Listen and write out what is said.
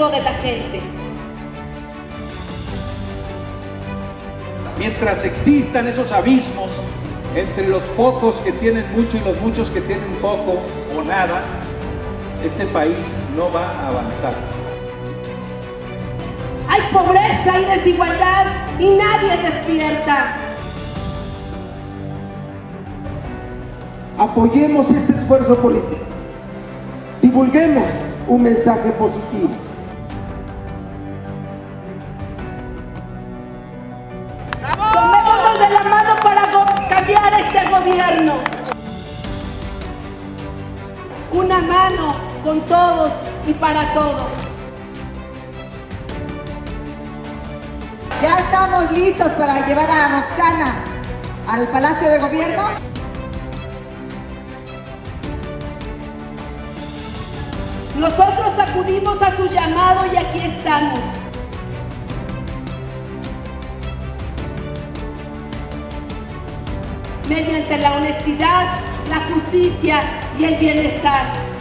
futuro de la gente. Mientras existan esos abismos entre los pocos que tienen mucho y los muchos que tienen poco o nada, este país no va a avanzar. Hay pobreza y desigualdad y nadie despierta. Apoyemos este esfuerzo político. Divulguemos un mensaje positivo. Tomémonos de la mano para cambiar este gobierno. Una mano con todos y para todos. Ya estamos listos para llevar a Roxana al Palacio de Gobierno. Nosotros acudimos a su llamado y aquí estamos. Mediante la honestidad, la justicia y el bienestar.